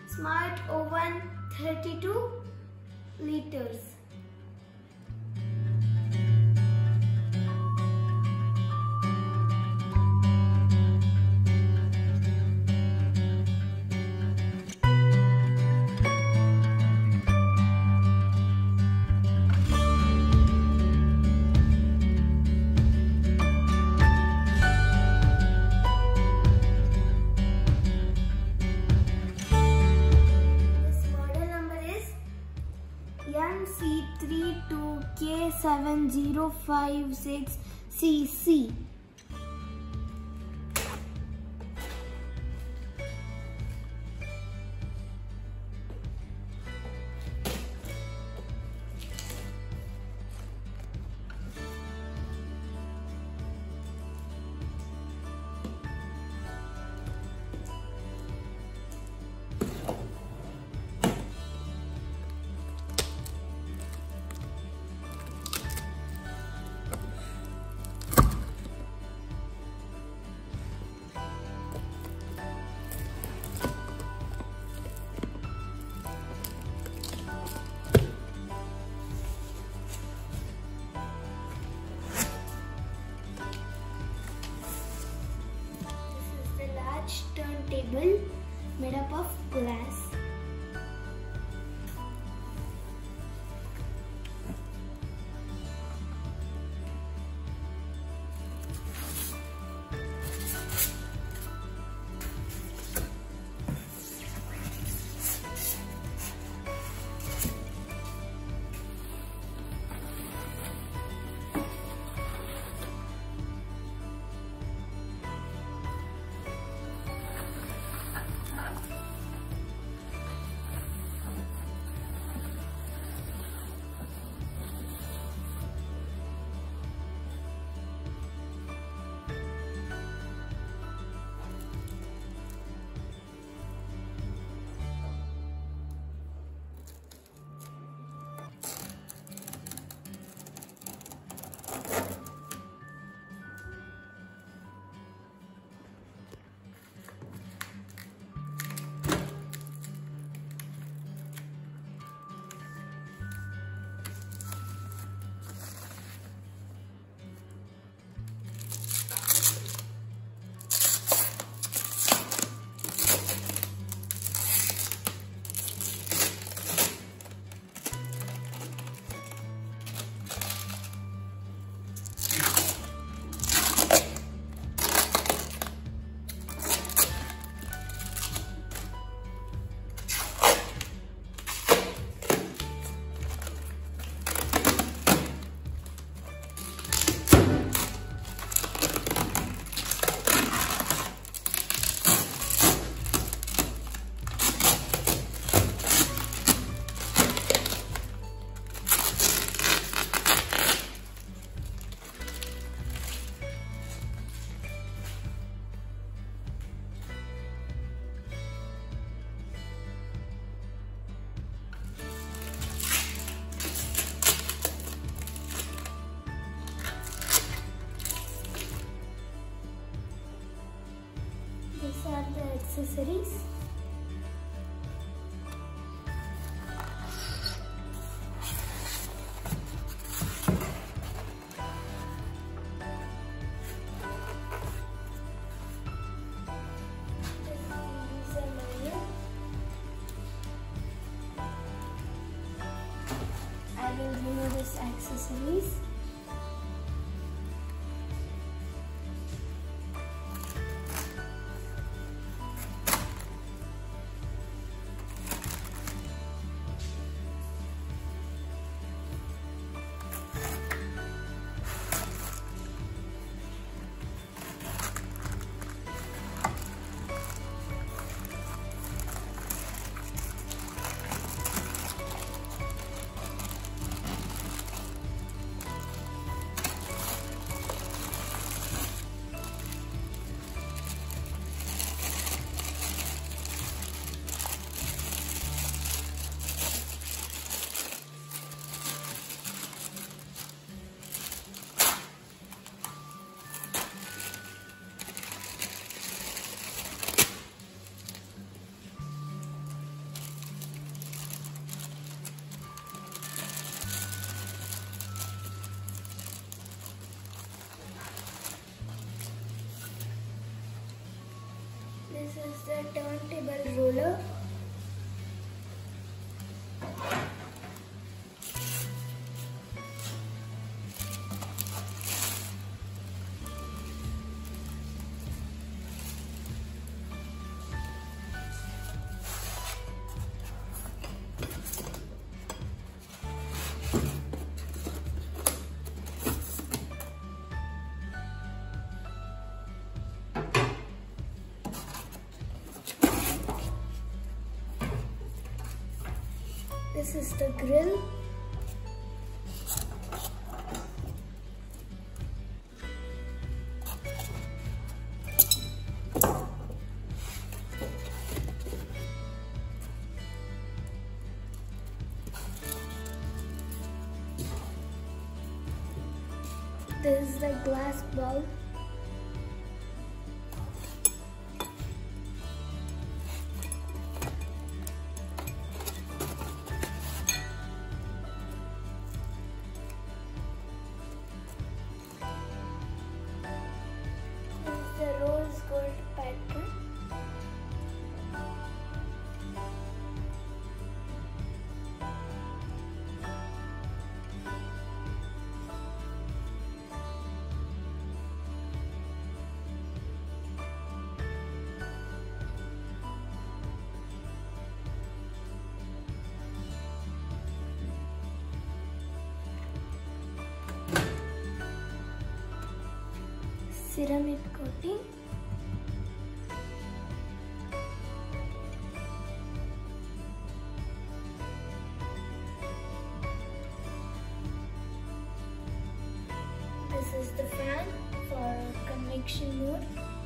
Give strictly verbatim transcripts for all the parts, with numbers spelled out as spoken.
Smart oven thirty-two liters. M C three two K seven zero five six C C. Turntable made up of glass. These are the accessories. I will remove these accessories. the turntable roller. This is the grill. This is the glass bowl. The rose gold pattern. Ceramic coating. This is the fan for convection mode.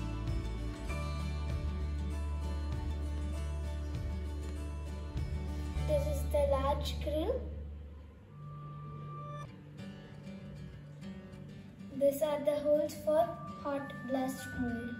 This is the large grill. These are the holes for hot blast mold.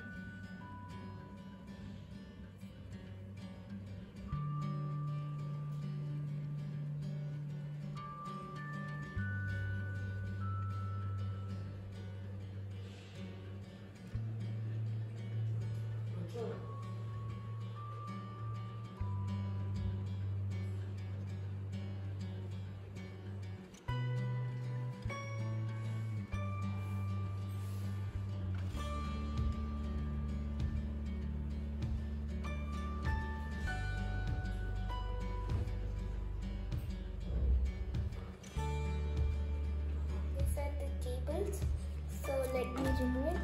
So let me remove it.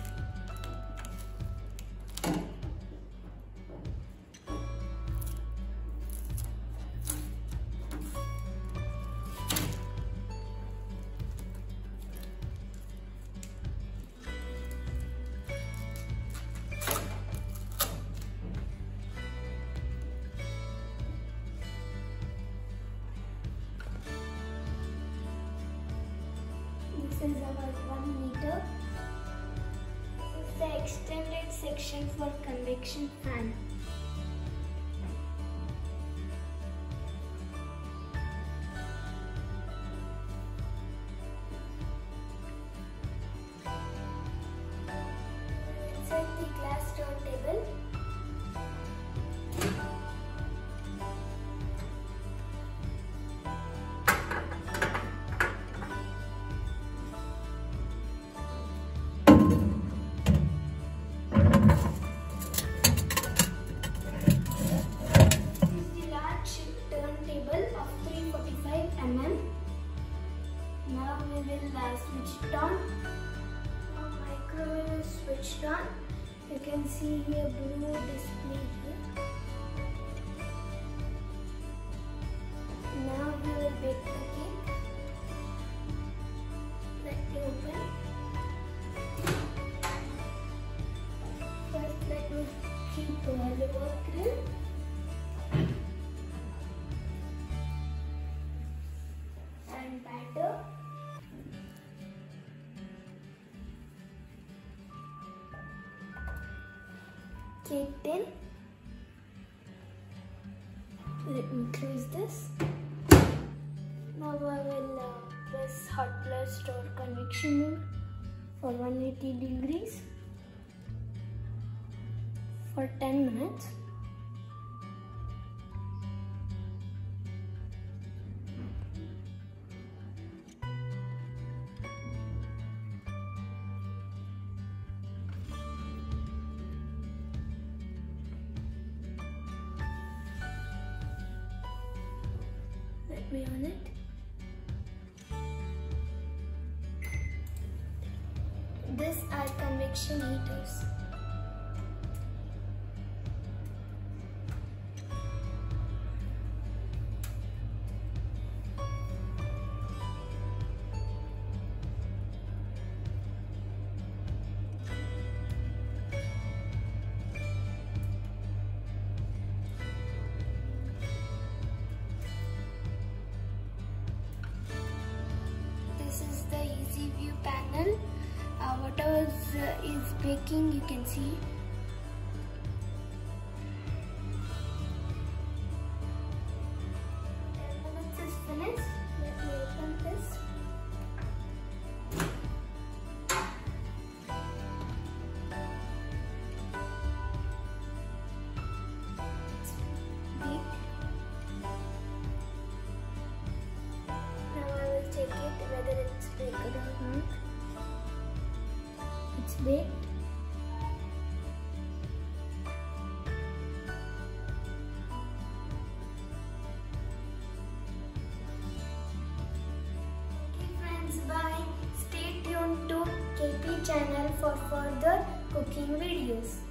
This is about one meter. This is the extended section for convection fan. Inside the glass turntable. Now we will uh, switch it on. Now microwave is switched on. You can see here blue display here. Now we will bake the cake. Let me open. First let me keep the lower grill. And batter. Cake tin. Let me close this. Now I will uh, press hot blast or convection mode for one hundred eighty degrees. for ten minutes. Let me on it. These are convection heaters. This is the Easy View panel. Uh, whatever is, uh, is baking, you can see. ten minutes is finished. Let me open this. It's baked. Now I will check it whether it's baked or not. It's baked. Okay friends, bye. Stay tuned to K P channel for further cooking videos.